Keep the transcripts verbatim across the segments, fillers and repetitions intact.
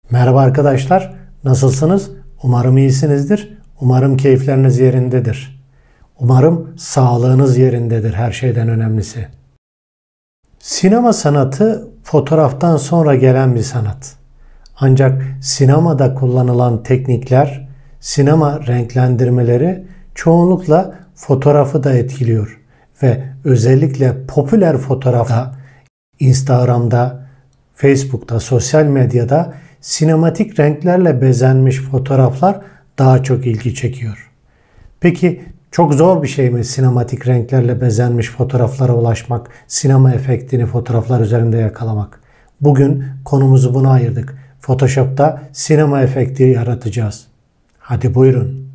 Merhaba arkadaşlar, nasılsınız? Umarım iyisinizdir. Umarım keyifleriniz yerindedir. Umarım sağlığınız yerindedir, her şeyden önemlisi. Sinema sanatı fotoğraftan sonra gelen bir sanat. Ancak sinemada kullanılan teknikler, sinema renklendirmeleri çoğunlukla fotoğrafı da etkiliyor. Ve özellikle popüler fotoğrafta, Instagram'da, Facebook'ta, sosyal medyada sinematik renklerle bezenmiş fotoğraflar daha çok ilgi çekiyor. Peki çok zor bir şey mi sinematik renklerle bezenmiş fotoğraflara ulaşmak, sinema efektini fotoğraflar üzerinde yakalamak? Bugün konumuzu buna ayırdık. Photoshop'ta sinema efekti yaratacağız. Hadi buyurun.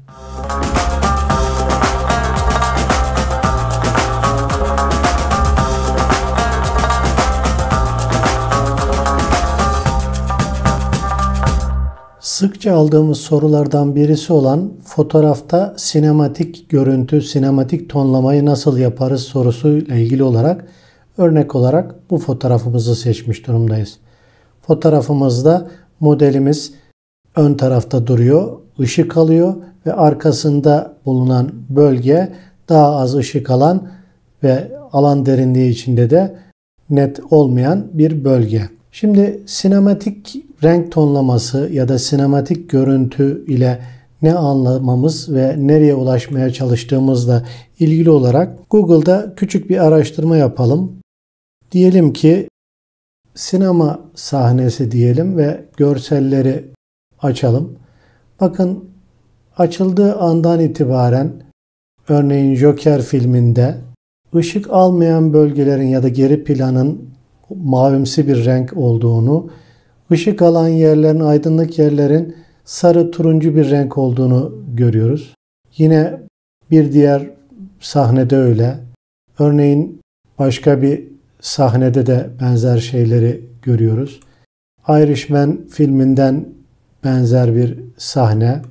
Sıkça aldığımız sorulardan birisi olan fotoğrafta sinematik görüntü, sinematik tonlamayı nasıl yaparız sorusuyla ilgili olarak örnek olarak bu fotoğrafımızı seçmiş durumdayız. Fotoğrafımızda modelimiz ön tarafta duruyor, ışık alıyor ve arkasında bulunan bölge daha az ışık alan ve alan derinliği içinde de net olmayan bir bölge. Şimdi sinematik renk tonlaması ya da sinematik görüntü ile ne anlamamız ve nereye ulaşmaya çalıştığımızla ilgili olarak Google'da küçük bir araştırma yapalım. Diyelim ki sinema sahnesi diyelim ve görselleri açalım. Bakın açıldığı andan itibaren örneğin Joker filminde ışık almayan bölgelerin ya da geri planın mavimsi bir renk olduğunu, ışık alan yerlerin, aydınlık yerlerin sarı turuncu bir renk olduğunu görüyoruz. Yine bir diğer sahnede öyle. Örneğin başka bir sahnede de benzer şeyleri görüyoruz. Irishman filminden benzer bir sahne.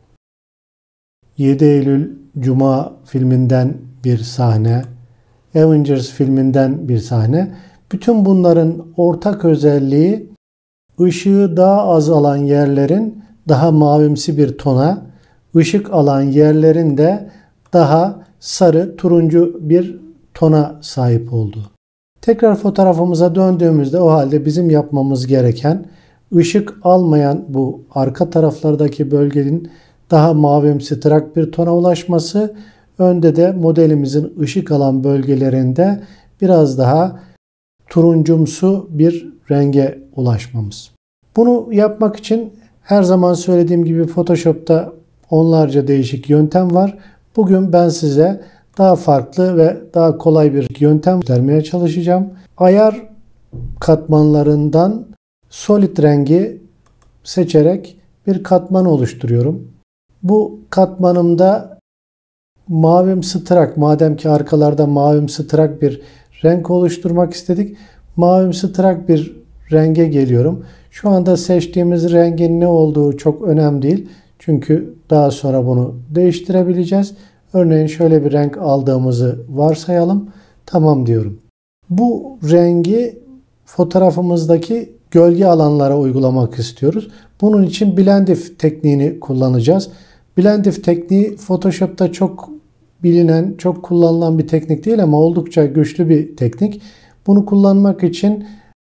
yedi Eylül Cuma filminden bir sahne. Avengers filminden bir sahne. Bütün bunların ortak özelliği ışığı daha az alan yerlerin daha mavimsi bir tona, ışık alan yerlerin de daha sarı turuncu bir tona sahip olduğu. Tekrar fotoğrafımıza döndüğümüzde o halde bizim yapmamız gereken ışık almayan bu arka taraflardaki bölgenin daha mavimsi trak bir tona ulaşması, önde de modelimizin ışık alan bölgelerinde biraz daha turuncumsu bir renge ulaşmamız. Bunu yapmak için her zaman söylediğim gibi Photoshop'ta onlarca değişik yöntem var. Bugün ben size daha farklı ve daha kolay bir yöntem vermeye çalışacağım. Ayar katmanlarından solid rengi seçerek bir katman oluşturuyorum. Bu katmanımda mavimsi trak, madem ki arkalarda mavimsi trak bir renk oluşturmak istedik. Mavimsi trak bir renge geliyorum. Şu anda seçtiğimiz rengin ne olduğu çok önemli değil. Çünkü daha sonra bunu değiştirebileceğiz. Örneğin şöyle bir renk aldığımızı varsayalım. Tamam diyorum. Bu rengi fotoğrafımızdaki gölge alanlara uygulamak istiyoruz. Bunun için Blend If tekniğini kullanacağız. Blend If tekniği Photoshop'ta çok bilinen, çok kullanılan bir teknik değil ama oldukça güçlü bir teknik. Bunu kullanmak için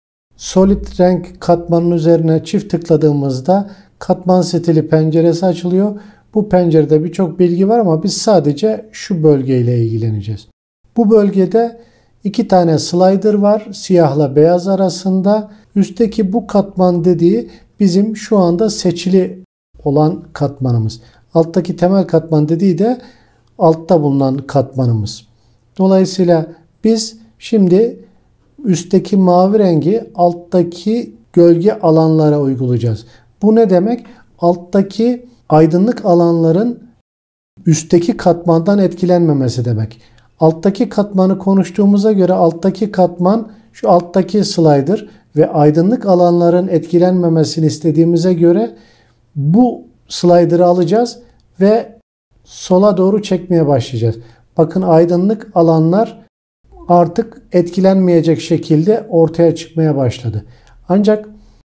solid renk katmanın üzerine çift tıkladığımızda katman stili penceresi açılıyor. Bu pencerede birçok bilgi var ama biz sadece şu bölgeyle ilgileneceğiz. Bu bölgede iki tane slider var siyahla beyaz arasında. Üstteki bu katman dediği bizim şu anda seçili olan katmanımız. Alttaki temel katman dediği de altta bulunan katmanımız. Dolayısıyla biz şimdi üstteki mavi rengi alttaki gölge alanlara uygulayacağız. Bu ne demek? Alttaki aydınlık alanların üstteki katmandan etkilenmemesi demek. Alttaki katmanı konuştuğumuza göre alttaki katman şu alttaki slider ve aydınlık alanların etkilenmemesini istediğimize göre bu slider'ı alacağız ve sola doğru çekmeye başlayacağız. Bakın aydınlık alanlar artık etkilenmeyecek şekilde ortaya çıkmaya başladı. Ancak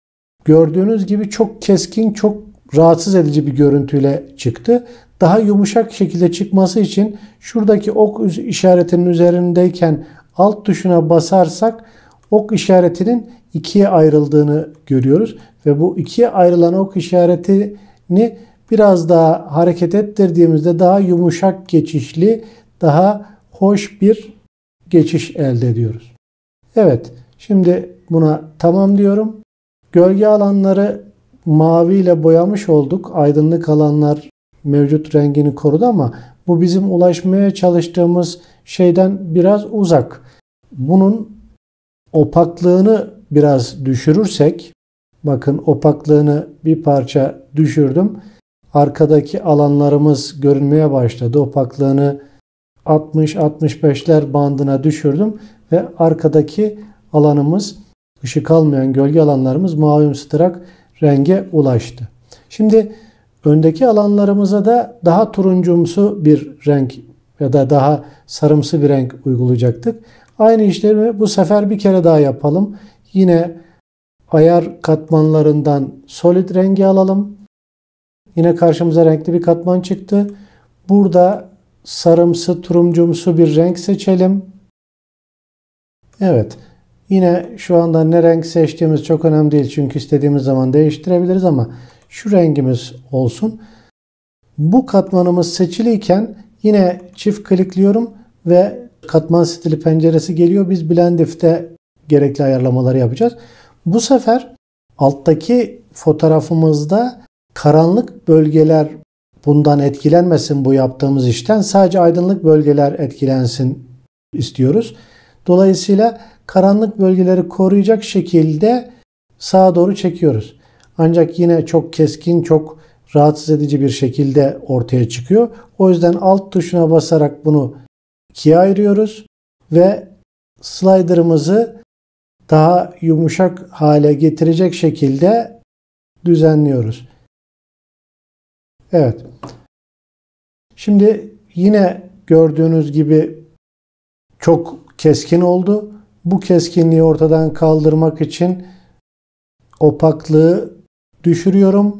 gördüğünüz gibi çok keskin, çok rahatsız edici bir görüntüyle çıktı. Daha yumuşak şekilde çıkması için şuradaki ok işaretinin üzerindeyken alt tuşuna basarsak ok işaretinin ikiye ayrıldığını görüyoruz. Ve bu ikiye ayrılan ok işaretini biraz daha hareket ettirdiğimizde daha yumuşak geçişli, daha hoş bir geçiş elde ediyoruz. Evet, şimdi buna tamam diyorum. Gölge alanları mavi ile boyamış olduk. Aydınlık alanlar mevcut rengini korudu ama bu bizim ulaşmaya çalıştığımız şeyden biraz uzak. Bunun opaklığını biraz düşürürsek, bakın opaklığını bir parça düşürdüm. Arkadaki alanlarımız görünmeye başladı. Opaklığını altmış altmış beşler bandına düşürdüm ve arkadaki alanımız, ışık almayan gölge alanlarımız mavimsı renge ulaştı. Şimdi öndeki alanlarımıza da daha turuncumsu bir renk ya da daha sarımsı bir renk uygulayacaktık. Aynı işlemi bu sefer bir kere daha yapalım. Yine ayar katmanlarından solid rengi alalım. Yine karşımıza renkli bir katman çıktı. Burada sarımsı, turuncumsu bir renk seçelim. Evet. Yine şu anda ne renk seçtiğimiz çok önemli değil. Çünkü istediğimiz zaman değiştirebiliriz ama şu rengimiz olsun. Bu katmanımız seçiliyken yine çift klikliyorum ve katman stili penceresi geliyor. Biz Blendif'te gerekli ayarlamaları yapacağız. Bu sefer alttaki fotoğrafımızda karanlık bölgeler bundan etkilenmesin, bu yaptığımız işten. Sadece aydınlık bölgeler etkilensin istiyoruz. Dolayısıyla karanlık bölgeleri koruyacak şekilde sağa doğru çekiyoruz. Ancak yine çok keskin, çok rahatsız edici bir şekilde ortaya çıkıyor. O yüzden alt tuşuna basarak bunu ikiye ayırıyoruz ve slider'ımızı daha yumuşak hale getirecek şekilde düzenliyoruz. Evet. Şimdi yine gördüğünüz gibi çok keskin oldu. Bu keskinliği ortadan kaldırmak için opaklığı düşürüyorum.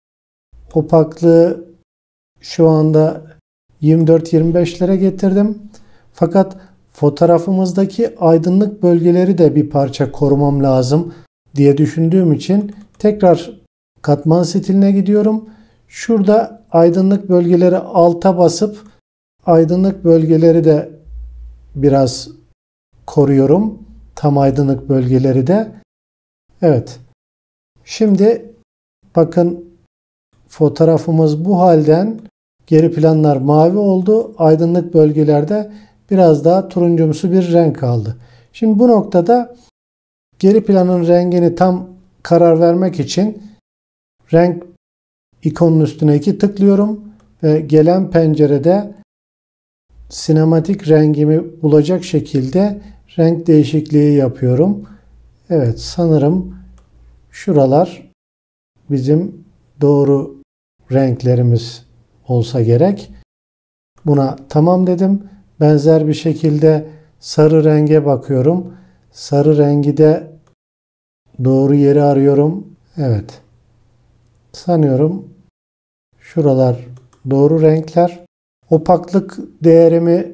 Opaklığı şu anda yirmi dört yirmi beşlere getirdim. Fakat fotoğrafımızdaki aydınlık bölgeleri de bir parça korumam lazım diye düşündüğüm için tekrar katman stiline gidiyorum. Şurada aydınlık bölgeleri alta basıp aydınlık bölgeleri de biraz koruyorum. Tam aydınlık bölgeleri de. Evet. Şimdi bakın fotoğrafımız bu halden geri planlar mavi oldu. Aydınlık bölgelerde biraz daha turuncumsu bir renk aldı. Şimdi bu noktada geri planın rengini tam karar vermek için renk ikonun üstüne iki tıklıyorum ve gelen pencerede sinematik rengimi bulacak şekilde renk değişikliği yapıyorum. Evet, sanırım şuralar bizim doğru renklerimiz olsa gerek. Buna tamam dedim. Benzer bir şekilde sarı renge bakıyorum. Sarı rengi de doğru yeri arıyorum. Evet. Sanıyorum şuralar doğru renkler. Opaklık değerimi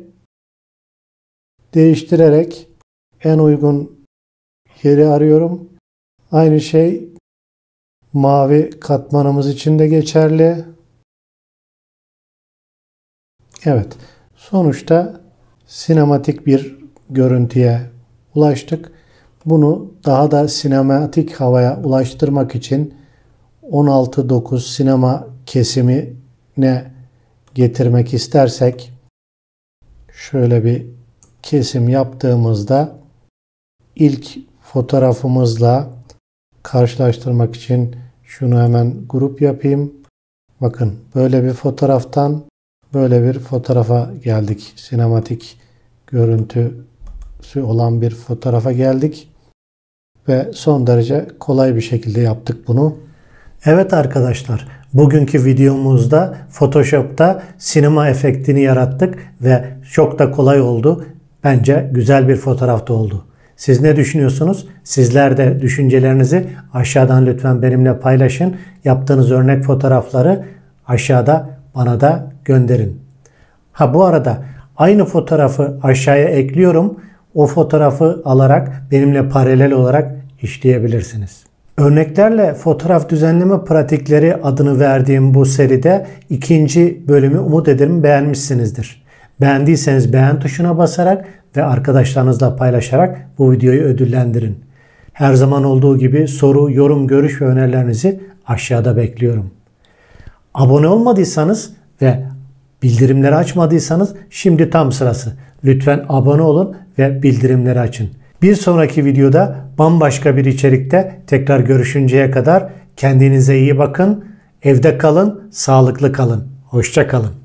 değiştirerek en uygun yeri arıyorum. Aynı şey mavi katmanımız için de geçerli. Evet. Sonuçta sinematik bir görüntüye ulaştık. Bunu daha da sinematik havaya ulaştırmak için on altı dokuz sinema kesimine getirmek istersek şöyle bir kesim yaptığımızda ilk fotoğrafımızla karşılaştırmak için şunu hemen grup yapayım. Bakın böyle bir fotoğraftan böyle bir fotoğrafa geldik. Sinematik görüntüsü olan bir fotoğrafa geldik. Ve son derece kolay bir şekilde yaptık bunu. Evet arkadaşlar, bugünkü videomuzda Photoshop'ta sinema efektini yarattık ve çok da kolay oldu. Bence güzel bir fotoğrafta oldu. Siz ne düşünüyorsunuz? Sizler de düşüncelerinizi aşağıdan lütfen benimle paylaşın. Yaptığınız örnek fotoğrafları aşağıda bana da gönderin. Ha bu arada aynı fotoğrafı aşağıya ekliyorum. O fotoğrafı alarak benimle paralel olarak işleyebilirsiniz. Örneklerle fotoğraf düzenleme pratikleri adını verdiğim bu seride ikinci bölümü umut ederim beğenmişsinizdir. Beğendiyseniz beğen tuşuna basarak ve arkadaşlarınızla paylaşarak bu videoyu ödüllendirin. Her zaman olduğu gibi soru, yorum, görüş ve önerilerinizi aşağıda bekliyorum. Abone olmadıysanız ve bildirimleri açmadıysanız şimdi tam sırası. Lütfen abone olun ve bildirimleri açın. Bir sonraki videoda bambaşka bir içerikte tekrar görüşünceye kadar kendinize iyi bakın, evde kalın, sağlıklı kalın. Hoşça kalın.